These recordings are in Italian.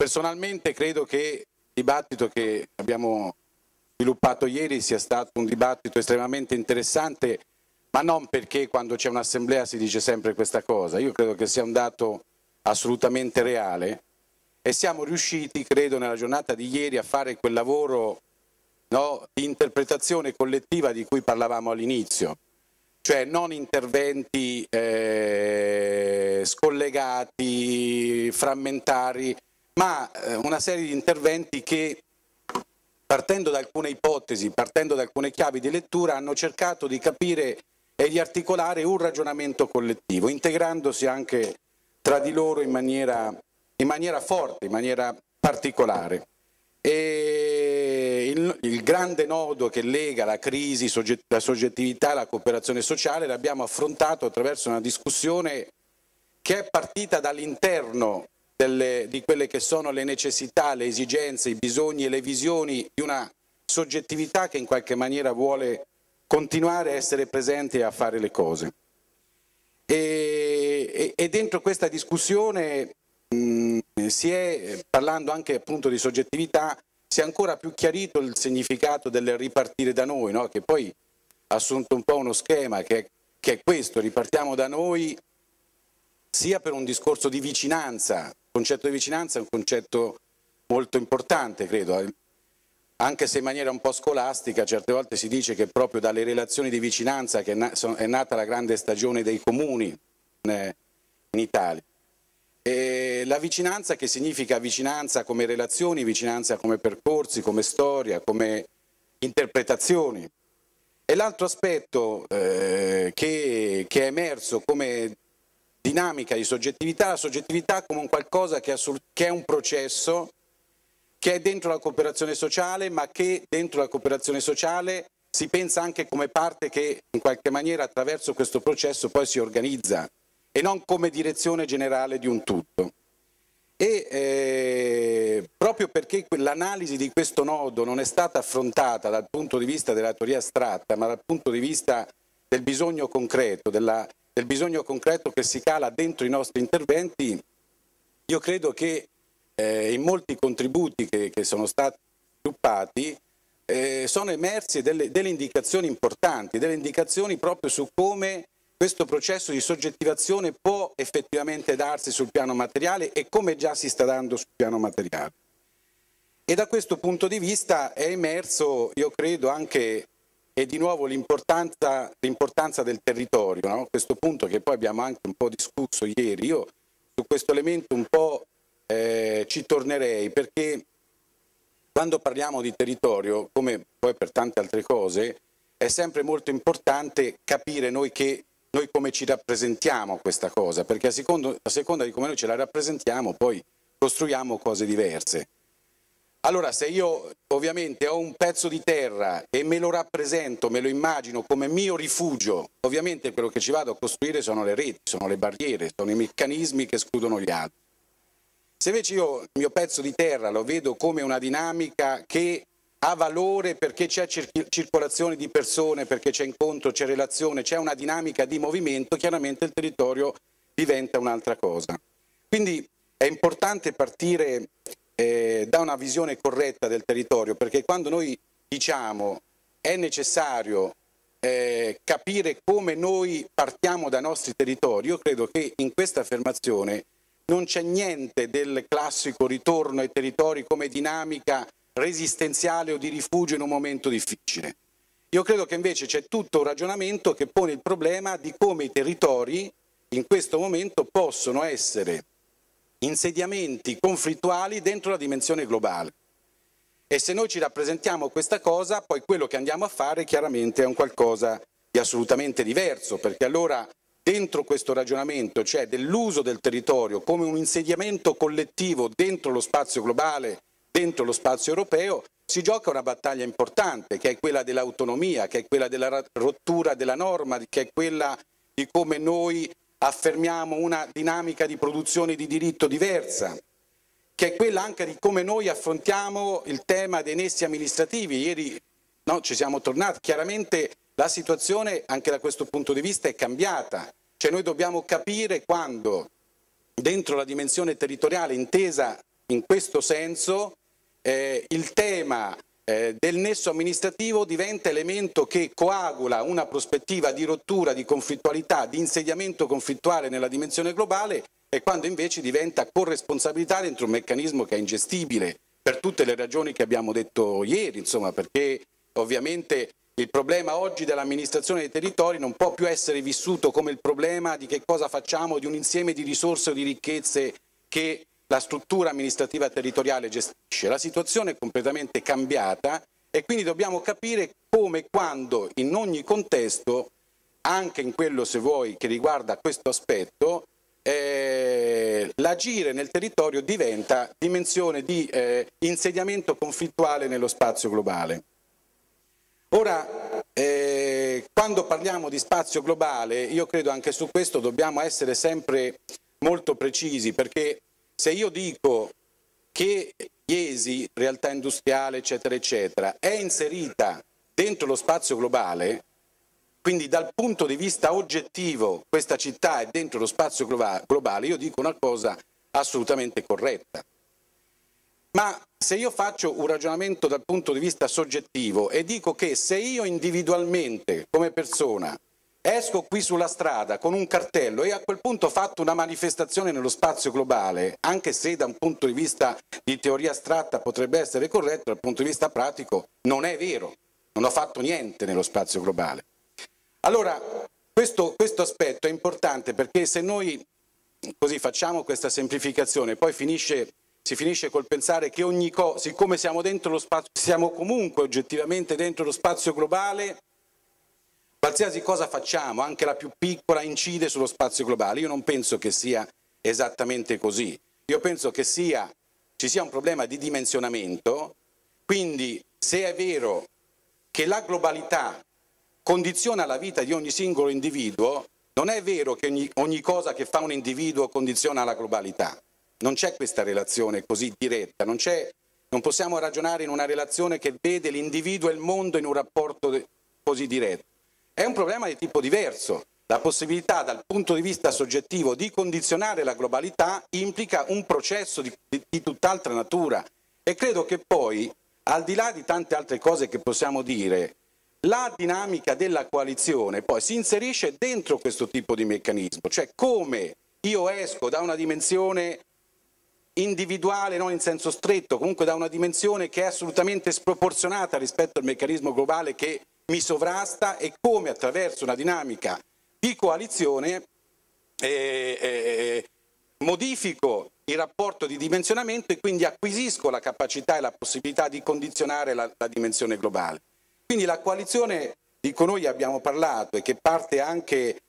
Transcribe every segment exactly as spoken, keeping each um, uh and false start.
personalmente credo che il dibattito che abbiamo sviluppato ieri sia stato un dibattito estremamente interessante, ma non perché quando c'è un'assemblea si dice sempre questa cosa. Io credo che sia un dato assolutamente reale e siamo riusciti, credo, nella giornata di ieri a fare quel lavoro, no, di interpretazione collettiva di cui parlavamo all'inizio, cioè non interventi eh, scollegati, frammentari, ma eh, una serie di interventi che, partendo da alcune ipotesi, partendo da alcune chiavi di lettura, hanno cercato di capire e di articolare un ragionamento collettivo, integrandosi anche tra di loro in maniera, in maniera forte, in maniera particolare. E il, il grande nodo che lega la crisi, la soggettività e la cooperazione sociale l'abbiamo affrontato attraverso una discussione che è partita dall'interno di quelle che sono le necessità, le esigenze, i bisogni e le visioni di una soggettività che in qualche maniera vuole continuare a essere presente e a fare le cose. E, e, e dentro questa discussione mh, si è, parlando anche appunto di soggettività, si è ancora più chiarito il significato del ripartire da noi, no? Che poi ha assunto un po' uno schema che è, che è questo: ripartiamo da noi sia per un discorso di vicinanza. Il concetto di vicinanza è un concetto molto importante, credo, anche se in maniera un po' scolastica certe volte si dice che proprio dalle relazioni di vicinanza che è nata la grande stagione dei comuni in Italia. E la vicinanza, che significa vicinanza come relazioni, vicinanza come percorsi, come storia, come interpretazioni. E l'altro aspetto eh, che, che è emerso come dinamica di soggettività, la soggettività come un qualcosa che è, che è un processo, che è dentro la cooperazione sociale, ma che dentro la cooperazione sociale si pensa anche come parte che in qualche maniera attraverso questo processo poi si organizza e non come direzione generale di un tutto. E eh, proprio perché l'analisi di questo nodo non è stata affrontata dal punto di vista della teoria astratta, ma dal punto di vista del bisogno concreto, della del bisogno concreto che si cala dentro i nostri interventi, io credo che eh, in molti contributi che, che sono stati sviluppati eh, sono emerse delle, delle indicazioni importanti, delle indicazioni proprio su come questo processo di soggettivazione può effettivamente darsi sul piano materiale e come già si sta dando sul piano materiale. E da questo punto di vista è emerso, io credo, anche e di nuovo l'importanza, l'importanza del territorio, no? Questo punto che poi abbiamo anche un po' discusso ieri. Io su questo elemento un po' eh, ci tornerei, perché quando parliamo di territorio, come poi per tante altre cose, è sempre molto importante capire noi, che, noi come ci rappresentiamo questa cosa, perché a seconda, a seconda di come noi ce la rappresentiamo poi costruiamo cose diverse. Allora, se io ovviamente ho un pezzo di terra e me lo rappresento, me lo immagino come mio rifugio, ovviamente quello che ci vado a costruire sono le reti, sono le barriere, sono i meccanismi che escludono gli altri. Se invece io il mio pezzo di terra lo vedo come una dinamica che ha valore perché c'è circolazione di persone, perché c'è incontro, c'è relazione, c'è una dinamica di movimento, chiaramente il territorio diventa un'altra cosa. Quindi è importante partire Eh, da una visione corretta del territorio, perché quando noi diciamo è necessario eh, capire come noi partiamo dai nostri territori, io credo che in questa affermazione non c'è niente del classico ritorno ai territori come dinamica resistenziale o di rifugio in un momento difficile. Io credo che invece c'è tutto un ragionamento che pone il problema di come i territori in questo momento possono essere insediamenti conflittuali dentro la dimensione globale. E se noi ci rappresentiamo questa cosa, poi quello che andiamo a fare chiaramente è un qualcosa di assolutamente diverso, perché allora dentro questo ragionamento c'è dell'uso del territorio come un insediamento collettivo dentro lo spazio globale, dentro lo spazio europeo, si gioca una battaglia importante, che è quella dell'autonomia, che è quella della rottura della norma, che è quella di come noi affermiamo una dinamica di produzione di diritto diversa, che è quella anche di come noi affrontiamo il tema dei nessi amministrativi. Ieri no, ci siamo tornati, chiaramente la situazione anche da questo punto di vista è cambiata, cioè noi dobbiamo capire quando dentro la dimensione territoriale intesa in questo senso eh, il tema eh, del nesso amministrativo diventa elemento che coagula una prospettiva di rottura, di conflittualità, di insediamento conflittuale nella dimensione globale, e quando invece diventa corresponsabilità dentro un meccanismo che è ingestibile per tutte le ragioni che abbiamo detto ieri, insomma, perché ovviamente il problema oggi dell'amministrazione dei territori non può più essere vissuto come il problema di che cosa facciamo di un insieme di risorse o di ricchezze che la struttura amministrativa territoriale gestisce. La situazione è completamente cambiata e quindi dobbiamo capire come e quando in ogni contesto, anche in quello se vuoi che riguarda questo aspetto, eh, l'agire nel territorio diventa dimensione di eh, insediamento conflittuale nello spazio globale. Ora, eh, quando parliamo di spazio globale, io credo anche su questo dobbiamo essere sempre molto precisi, perché se io dico che Iesi, realtà industriale, eccetera, eccetera, è inserita dentro lo spazio globale, quindi dal punto di vista oggettivo questa città è dentro lo spazio globale, io dico una cosa assolutamente corretta. Ma se io faccio un ragionamento dal punto di vista soggettivo e dico che se io individualmente, come persona, esco qui sulla strada con un cartello e a quel punto ho fatto una manifestazione nello spazio globale, anche se da un punto di vista di teoria astratta potrebbe essere corretto, dal punto di vista pratico non è vero, non ho fatto niente nello spazio globale. Allora, questo, questo aspetto è importante, perché se noi così facciamo questa semplificazione, poi finisce... si finisce col pensare che ogni cosa, siccome siamo dentro lo spazio, siamo comunque oggettivamente dentro lo spazio globale, qualsiasi cosa facciamo, anche la più piccola, incide sullo spazio globale. Io non penso che sia esattamente così. Io penso che sia, ci sia un problema di dimensionamento, quindi se è vero che la globalità condiziona la vita di ogni singolo individuo, non è vero che ogni, ogni cosa che fa un individuo condiziona la globalità. Non c'è questa relazione così diretta, non, non possiamo ragionare in una relazione che vede l'individuo e il mondo in un rapporto così diretto. È un problema di tipo diverso. La possibilità dal punto di vista soggettivo di condizionare la globalità implica un processo di, di, di tutt'altra natura, e credo che poi, al di là di tante altre cose che possiamo dire, la dinamica della coalizione poi si inserisce dentro questo tipo di meccanismo, cioè come io esco da una dimensione individuale, non in senso stretto, comunque da una dimensione che è assolutamente sproporzionata rispetto al meccanismo globale che mi sovrasta, e come attraverso una dinamica di coalizione eh, eh, modifico il rapporto di dimensionamento e quindi acquisisco la capacità e la possibilità di condizionare la, la dimensione globale. Quindi la coalizione di cui noi abbiamo parlato e che parte anche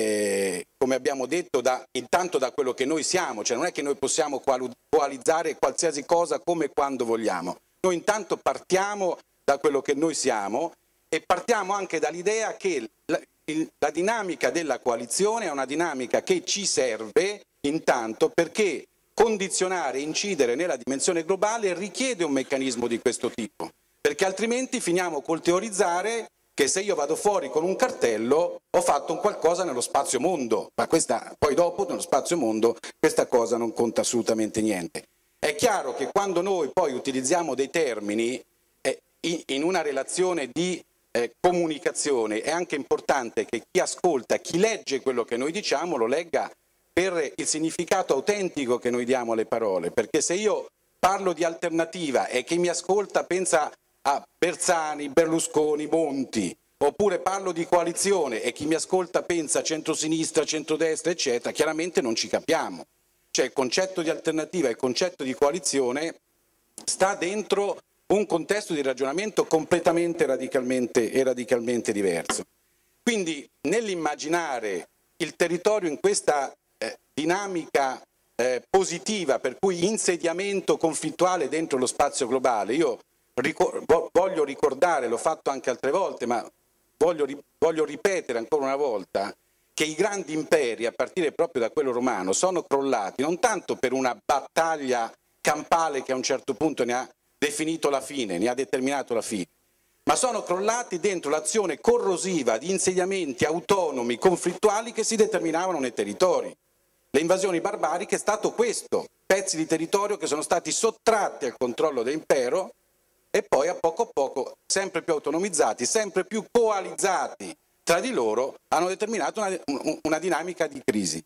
Eh, come abbiamo detto, da, intanto da quello che noi siamo, cioè non è che noi possiamo coalizzare qualsiasi cosa come e quando vogliamo, noi intanto partiamo da quello che noi siamo e partiamo anche dall'idea che la, il, la dinamica della coalizione è una dinamica che ci serve intanto perché condizionare e incidere nella dimensione globale richiede un meccanismo di questo tipo, perché altrimenti finiamo col teorizzare che se io vado fuori con un cartello ho fatto un qualcosa nello spazio mondo, ma questa, poi dopo nello spazio mondo questa cosa non conta assolutamente niente. È chiaro che quando noi poi utilizziamo dei termini eh, in una relazione di eh, comunicazione è anche importante che chi ascolta, chi legge quello che noi diciamo lo legga per il significato autentico che noi diamo alle parole, perché se io parlo di alternativa e chi mi ascolta pensa a Bersani, Berlusconi, Monti, oppure parlo di coalizione e chi mi ascolta pensa a centrosinistra, centrodestra, eccetera, chiaramente non ci capiamo. Cioè il concetto di alternativa e il concetto di coalizione sta dentro un contesto di ragionamento completamente radicalmente, e radicalmente diverso. Quindi nell'immaginare il territorio in questa eh, dinamica eh, positiva, per cui insediamento conflittuale dentro lo spazio globale, io voglio ricordare, l'ho fatto anche altre volte, ma voglio, voglio ripetere ancora una volta che i grandi imperi, a partire proprio da quello romano, sono crollati non tanto per una battaglia campale che a un certo punto ne ha definito la fine, ne ha determinato la fine, ma sono crollati dentro l'azione corrosiva di insediamenti autonomi, conflittuali che si determinavano nei territori. Le invasioni barbariche è stato questo. pezzi di territorio che sono stati sottratti al controllo dell'impero e poi a poco a poco, sempre più autonomizzati, sempre più coalizzati tra di loro, hanno determinato una, una dinamica di crisi.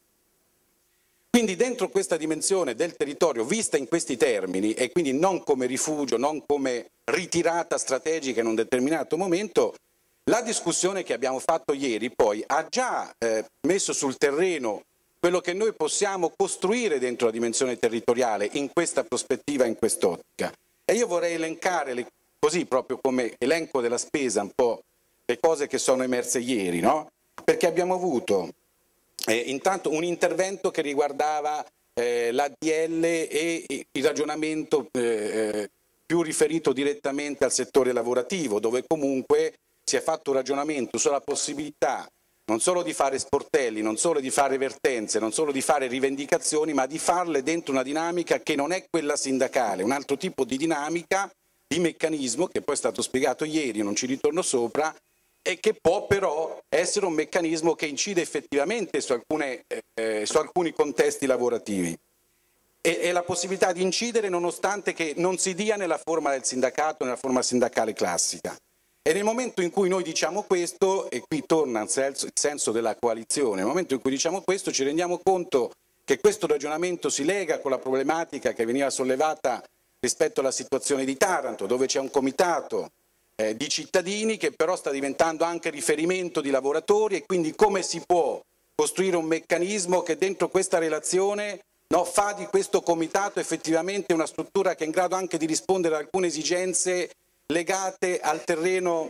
Quindi dentro questa dimensione del territorio, vista in questi termini, e quindi non come rifugio, non come ritirata strategica in un determinato momento, la discussione che abbiamo fatto ieri poi ha già eh, messo sul terreno quello che noi possiamo costruire dentro la dimensione territoriale in questa prospettiva, in quest'ottica. E io vorrei elencare, le, così proprio come elenco della spesa, un po' le cose che sono emerse ieri, no? Perché abbiamo avuto eh, intanto un intervento che riguardava eh, l'A D L e il ragionamento eh, più riferito direttamente al settore lavorativo, dove comunque si è fatto un ragionamento sulla possibilità non solo di fare sportelli, non solo di fare vertenze, non solo di fare rivendicazioni, ma di farle dentro una dinamica che non è quella sindacale, un altro tipo di dinamica, di meccanismo, che poi è stato spiegato ieri, non ci ritorno sopra, e che può però essere un meccanismo che incide effettivamente su, alcune, eh, su alcuni contesti lavorativi. E, e la possibilità di incidere nonostante che non si dia nella forma del sindacato, nella forma sindacale classica. E nel momento in cui noi diciamo questo, e qui torna il senso, il senso della coalizione, nel momento in cui diciamo questo ci rendiamo conto che questo ragionamento si lega con la problematica che veniva sollevata rispetto alla situazione di Taranto, dove c'è un comitato eh, di cittadini che però sta diventando anche riferimento di lavoratori, e quindi come si può costruire un meccanismo che dentro questa relazione no, fa di questo comitato effettivamente una struttura che è in grado anche di rispondere ad alcune esigenze legate al terreno,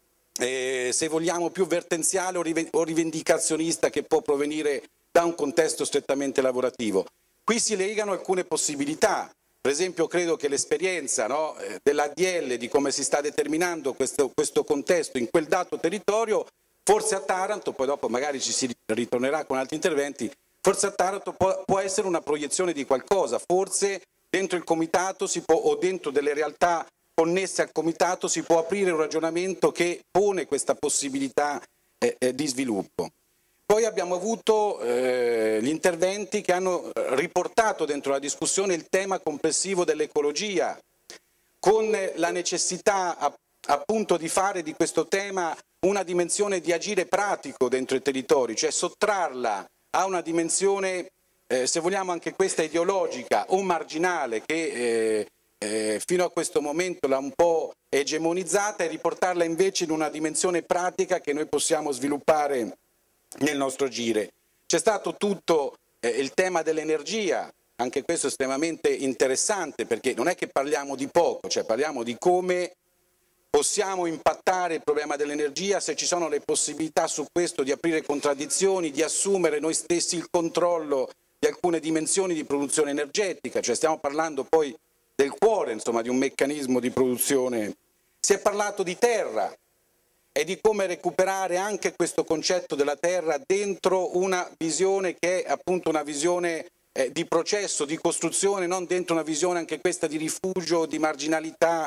eh, se vogliamo, più vertenziale o rivendicazionista che può provenire da un contesto strettamente lavorativo. Qui si legano alcune possibilità, per esempio credo che l'esperienza no, dell'A D L, di come si sta determinando questo, questo contesto in quel dato territorio, forse a Taranto, poi dopo magari ci si ritornerà con altri interventi, forse a Taranto può, può essere una proiezione di qualcosa, forse dentro il comitato si può, o dentro delle realtà connesse al comitato si può aprire un ragionamento che pone questa possibilità eh, eh, di sviluppo. Poi abbiamo avuto eh, gli interventi che hanno riportato dentro la discussione il tema complessivo dell'ecologia, con la necessità a, appunto di fare di questo tema una dimensione di agire pratico dentro i territori, cioè sottrarla a una dimensione, eh, se vogliamo anche questa ideologica o marginale, che eh, Eh, fino a questo momento l'ha un po' egemonizzata, e riportarla invece in una dimensione pratica che noi possiamo sviluppare nel nostro agire. C'è stato tutto eh, il tema dell'energia, anche questo estremamente interessante, perché non è che parliamo di poco, cioè parliamo di come possiamo impattare il problema dell'energia, se ci sono le possibilità su questo di aprire contraddizioni, di assumere noi stessi il controllo di alcune dimensioni di produzione energetica, cioè stiamo parlando poi del cuore, insomma, di un meccanismo di produzione. Si è parlato di terra e di come recuperare anche questo concetto della terra dentro una visione che è appunto una visione eh, di processo, di costruzione, non dentro una visione anche questa di rifugio, di marginalità,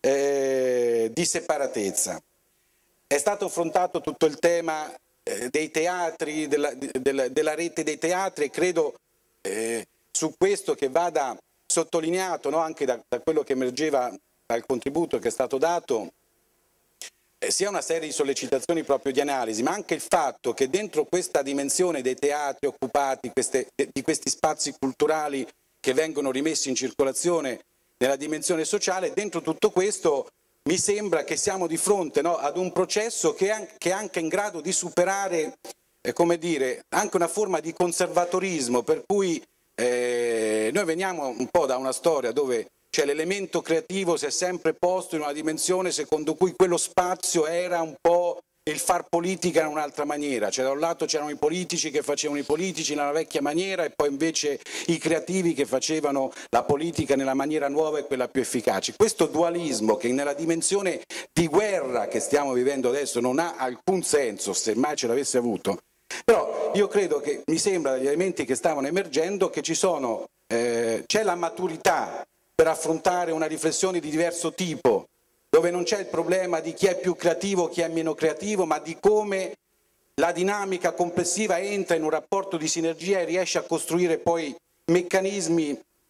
eh, di separatezza. È stato affrontato tutto il tema eh, dei teatri, della, della, della rete dei teatri, e credo eh, su questo che vada sottolineato no, anche da, da quello che emergeva dal contributo che è stato dato, eh, sia una serie di sollecitazioni proprio di analisi, ma anche il fatto che dentro questa dimensione dei teatri occupati, queste, di questi spazi culturali che vengono rimessi in circolazione nella dimensione sociale, dentro tutto questo mi sembra che siamo di fronte no, ad un processo che è, che è anche in grado di superare, eh, come dire, anche una forma di conservatorismo, per cui Eh, noi veniamo un po' da una storia dove cioè, l'elemento creativo si è sempre posto in una dimensione secondo cui quello spazio era un po' il far politica in un'altra maniera, cioè da un lato c'erano i politici che facevano i politici nella vecchia maniera, e poi invece i creativi che facevano la politica nella maniera nuova e quella più efficace. Questo dualismo, che nella dimensione di guerra che stiamo vivendo adesso non ha alcun senso, se mai ce l'avesse avuto. Però io credo che, mi sembra dagli elementi che stavano emergendo, che ci sono, eh, c'è la maturità per affrontare una riflessione di diverso tipo, dove non c'è il problema di chi è più creativo o chi è meno creativo, ma di come la dinamica complessiva entra in un rapporto di sinergia e riesce a costruire poi meccanismi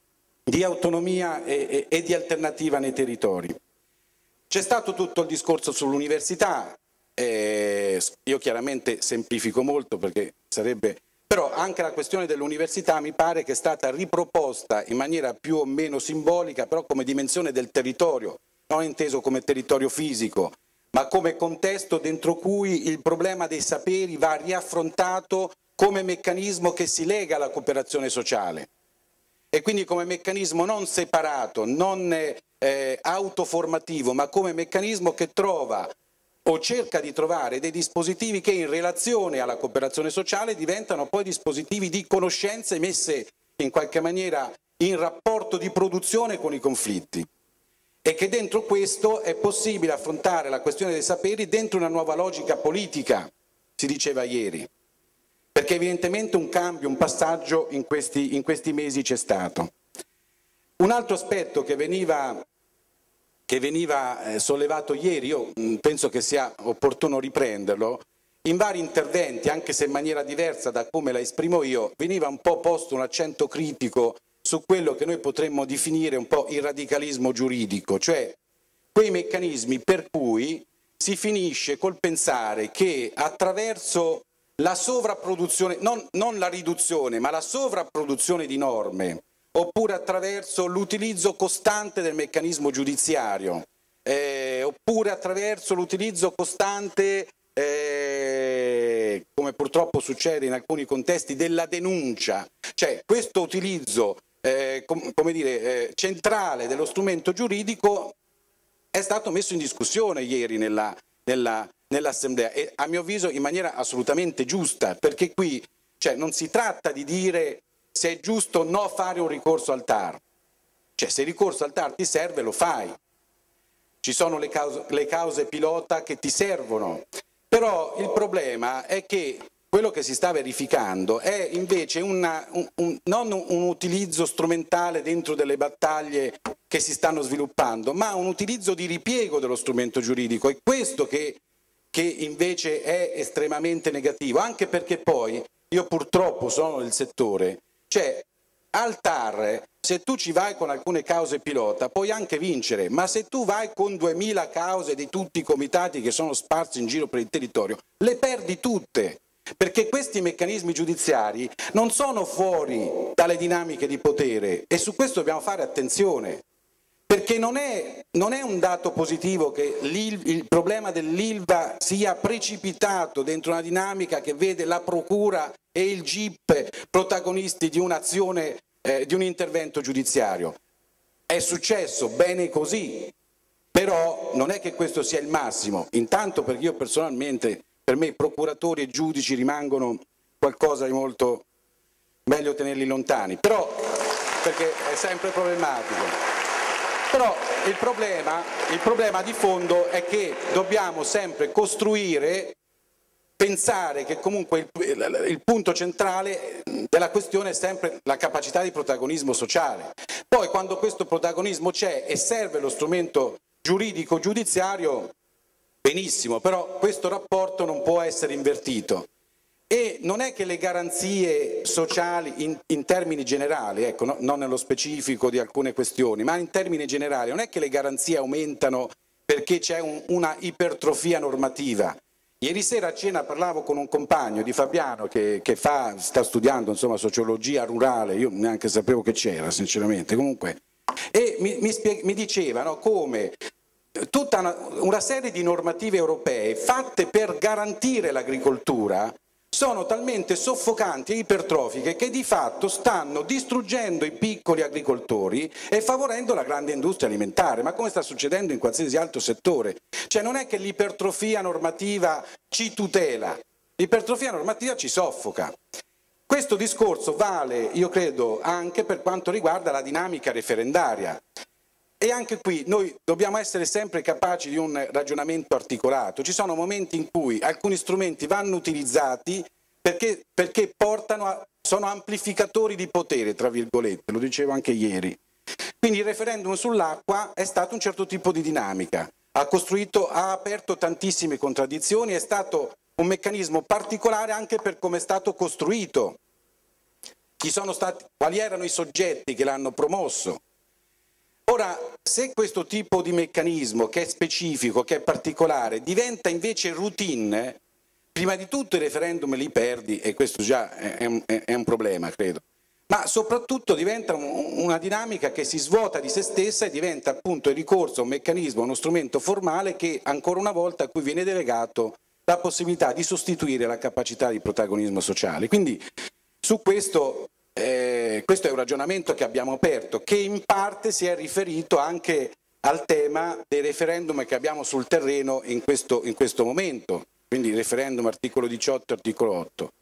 di autonomia e, e, e di alternativa nei territori. C'è stato tutto il discorso sull'università, eh, io chiaramente semplifico molto perché sarebbe, però anche la questione dell'università mi pare che è stata riproposta in maniera più o meno simbolica, però come dimensione del territorio, non inteso come territorio fisico, ma come contesto dentro cui il problema dei saperi va riaffrontato come meccanismo che si lega alla cooperazione sociale e quindi come meccanismo non separato, non eh, autoformativo, ma come meccanismo che trova o cerca di trovare dei dispositivi che in relazione alla cooperazione sociale diventano poi dispositivi di conoscenze messe in qualche maniera in rapporto di produzione con i conflitti. E che dentro questo è possibile affrontare la questione dei saperi dentro una nuova logica politica, si diceva ieri, perché evidentemente un cambio, un passaggio in questi, in questi mesi c'è stato. Un altro aspetto che veniva, che veniva eh, sollevato ieri, io mh, penso che sia opportuno riprenderlo, in vari interventi, anche se in maniera diversa da come la esprimo io, veniva un po' posto un accento critico su quello che noi potremmo definire un po' il radicalismo giuridico, cioè quei meccanismi per cui si finisce col pensare che attraverso la sovrapproduzione, non, non la riduzione, ma la sovrapproduzione di norme, oppure attraverso l'utilizzo costante del meccanismo giudiziario, eh, oppure attraverso l'utilizzo costante, eh, come purtroppo succede in alcuni contesti, della denuncia, cioè questo utilizzo Eh, com come dire, eh, centrale dello strumento giuridico è stato messo in discussione ieri nella, nella, nell'Assemblea e a mio avviso in maniera assolutamente giusta, perché qui cioè, non si tratta di dire se è giusto o no fare un ricorso al T A R, cioè se il ricorso al T A R ti serve lo fai, ci sono le cause, le cause pilota che ti servono, però il problema è che quello che si sta verificando è invece una, un, un, non un utilizzo strumentale dentro delle battaglie che si stanno sviluppando, ma un utilizzo di ripiego dello strumento giuridico. È questo che, che invece è estremamente negativo, anche perché poi, io purtroppo sono del settore, cioè al T A R se tu ci vai con alcune cause pilota puoi anche vincere, ma se tu vai con duemila cause di tutti i comitati che sono sparsi in giro per il territorio, le perdi tutte. Perché questi meccanismi giudiziari non sono fuori dalle dinamiche di potere e su questo dobbiamo fare attenzione, perché non è, non è un dato positivo che il problema dell'Ilva sia precipitato dentro una dinamica che vede la Procura e il G I P protagonisti di un'azione, eh, di un intervento giudiziario. È successo, bene così, però non è che questo sia il massimo, intanto perché io personalmente... Per me procuratori e giudici rimangono qualcosa di molto meglio tenerli lontani, però perché è sempre problematico. Però il problema, il problema di fondo è che dobbiamo sempre costruire, pensare che comunque il, il punto centrale della questione è sempre la capacità di protagonismo sociale. Poi quando questo protagonismo c'è e serve lo strumento giuridico giudiziario, benissimo, però questo rapporto non può essere invertito e non è che le garanzie sociali in, in termini generali, ecco, no, non nello specifico di alcune questioni, ma in termini generali, non è che le garanzie aumentano perché c'è un, una ipertrofia normativa. Ieri sera a cena parlavo con un compagno di Fabiano che, che fa, sta studiando insomma, sociologia rurale, io neanche sapevo che c'era sinceramente, comunque, e mi, mi, mi diceva no, come tutta una, una serie di normative europee fatte per garantire l'agricoltura sono talmente soffocanti e ipertrofiche che di fatto stanno distruggendo i piccoli agricoltori e favorendo la grande industria alimentare, ma come sta succedendo in qualsiasi altro settore. Cioè non è che l'ipertrofia normativa ci tutela, l'ipertrofia normativa ci soffoca. Questo discorso vale, io credo, anche per quanto riguarda la dinamica referendaria. E anche qui noi dobbiamo essere sempre capaci di un ragionamento articolato. Ci sono momenti in cui alcuni strumenti vanno utilizzati perché, perché portano a, sono amplificatori di potere, tra virgolette, lo dicevo anche ieri. Quindi il referendum sull'acqua è stato un certo tipo di dinamica, ha, costruito, ha aperto tantissime contraddizioni, è stato un meccanismo particolare anche per come è stato costruito. chi sono stati, quali erano i soggetti che l'hanno promosso. Ora, se questo tipo di meccanismo, che è specifico, che è particolare, diventa invece routine, prima di tutto i referendum li perdi, e questo già è un, è un problema, credo, ma soprattutto diventa un, una dinamica che si svuota di se stessa e diventa appunto il ricorso a un meccanismo, uno strumento formale che ancora una volta a cui viene delegato la possibilità di sostituire la capacità di protagonismo sociale. Quindi su questo... Eh, questo è un ragionamento che abbiamo aperto, che in parte si è riferito anche al tema dei referendum che abbiamo sul terreno in questo, in questo momento, quindi referendum articolo diciotto, articolo otto.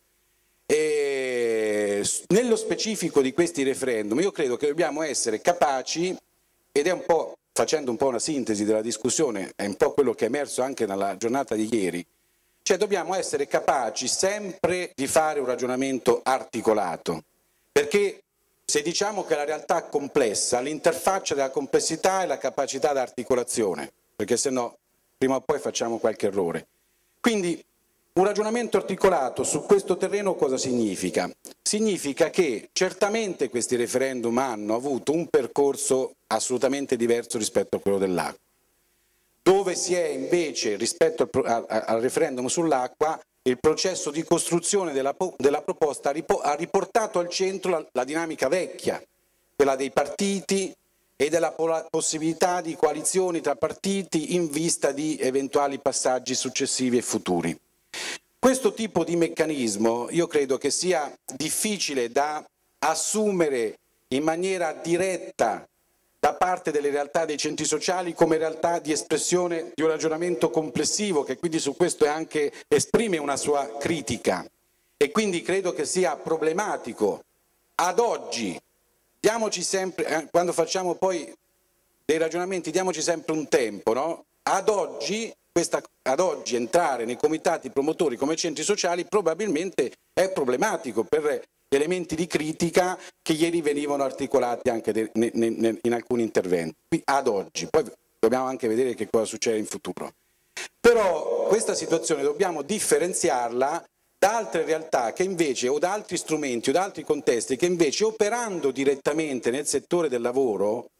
E nello specifico di questi referendum io credo che dobbiamo essere capaci, ed è un po', facendo un po' una sintesi della discussione, è un po' quello che è emerso anche nella giornata di ieri, cioè dobbiamo essere capaci sempre di fare un ragionamento articolato. Perché se diciamo che la realtà è complessa, l'interfaccia della complessità è la capacità di articolazione, perché se no prima o poi facciamo qualche errore. Quindi un ragionamento articolato su questo terreno cosa significa? Significa che certamente questi referendum hanno avuto un percorso assolutamente diverso rispetto a quello dell'acqua. Dove si è invece, rispetto al, al referendum sull'acqua, il processo di costruzione della, della proposta ha riportato al centro la, la dinamica vecchia, quella dei partiti e della possibilità di coalizioni tra partiti in vista di eventuali passaggi successivi e futuri. Questo tipo di meccanismo io credo che sia difficile da assumere in maniera diretta da parte delle realtà dei centri sociali come realtà di espressione di un ragionamento complessivo, che quindi su questo è anche, esprime una sua critica, e quindi credo che sia problematico. Ad oggi, diamoci sempre, eh, quando facciamo poi dei ragionamenti, diamoci sempre un tempo, no? Ad oggi, questa, ad oggi entrare nei comitati promotori come centri sociali probabilmente è problematico per elementi di critica che ieri venivano articolati anche de, ne, ne, in alcuni interventi, qui ad oggi, poi dobbiamo anche vedere che cosa succede in futuro. Però questa situazione dobbiamo differenziarla da altre realtà che invece, o da altri strumenti o da altri contesti che invece, operando direttamente nel settore del lavoro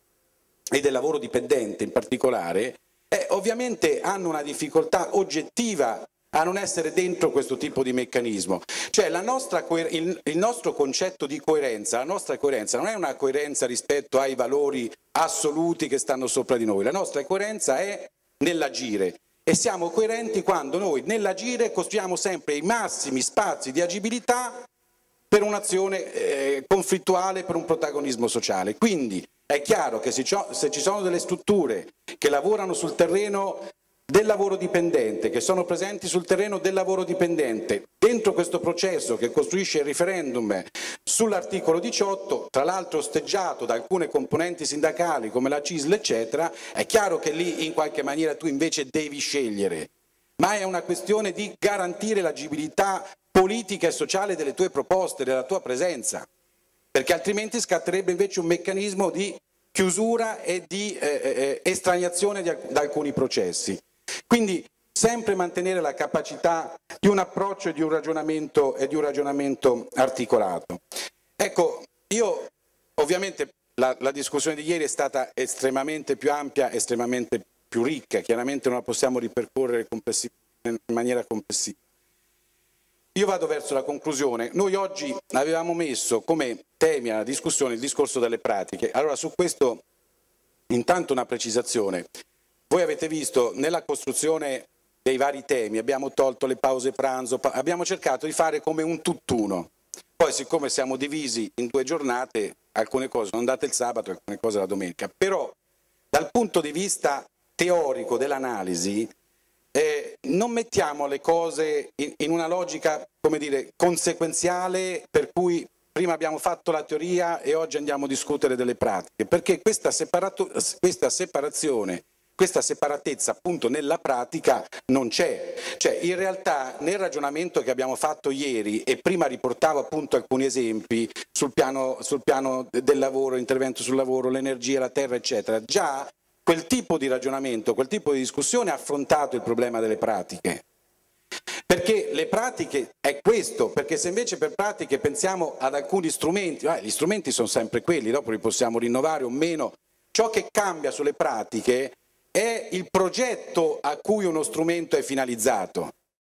e del lavoro dipendente in particolare, eh, ovviamente hanno una difficoltà oggettiva a non essere dentro questo tipo di meccanismo. Cioè la nostra, il, il nostro concetto di coerenza, la nostra coerenza non è una coerenza rispetto ai valori assoluti che stanno sopra di noi, la nostra coerenza è nell'agire, e siamo coerenti quando noi nell'agire costruiamo sempre i massimi spazi di agibilità per un'azione eh, conflittuale, per un protagonismo sociale. Quindi è chiaro che se, se ci sono delle strutture che lavorano sul terreno del lavoro dipendente, che sono presenti sul terreno del lavoro dipendente, dentro questo processo che costruisce il referendum sull'articolo diciotto, tra l'altro osteggiato da alcune componenti sindacali come la C I S L eccetera, è chiaro che lì in qualche maniera tu invece devi scegliere, ma è una questione di garantire l'agibilità politica e sociale delle tue proposte, della tua presenza, perché altrimenti scatterebbe invece un meccanismo di chiusura e di eh, eh, estraniazione di, da alcuni processi. Quindi sempre mantenere la capacità di un approccio e di un ragionamento, e di un ragionamento articolato. Ecco, io ovviamente la, la discussione di ieri è stata estremamente più ampia, estremamente più ricca, chiaramente non la possiamo ripercorrere in maniera complessiva. Io vado verso la conclusione. Noi oggi avevamo messo come temi alla discussione il discorso delle pratiche. Allora su questo intanto una precisazione. Voi avete visto nella costruzione dei vari temi, abbiamo tolto le pause pranzo, pa abbiamo cercato di fare come un tutt'uno. Poi siccome siamo divisi in due giornate, alcune cose sono andate il sabato, alcune cose la domenica. Però dal punto di vista teorico dell'analisi eh, non mettiamo le cose in, in una logica, come dire, conseguenziale, per cui prima abbiamo fatto la teoria e oggi andiamo a discutere delle pratiche, perché questa, questa separazione, questa separatezza appunto nella pratica non c'è. Cioè in realtà nel ragionamento che abbiamo fatto ieri, e prima riportavo appunto alcuni esempi sul piano, sul piano del lavoro, intervento sul lavoro, l'energia, la terra eccetera, già quel tipo di ragionamento, quel tipo di discussione ha affrontato il problema delle pratiche. Perché le pratiche è questo, perché se invece per pratiche pensiamo ad alcuni strumenti, eh, gli strumenti sono sempre quelli, dopo li possiamo rinnovare o meno, ciò che cambia sulle pratiche è il progetto a cui uno strumento è finalizzato.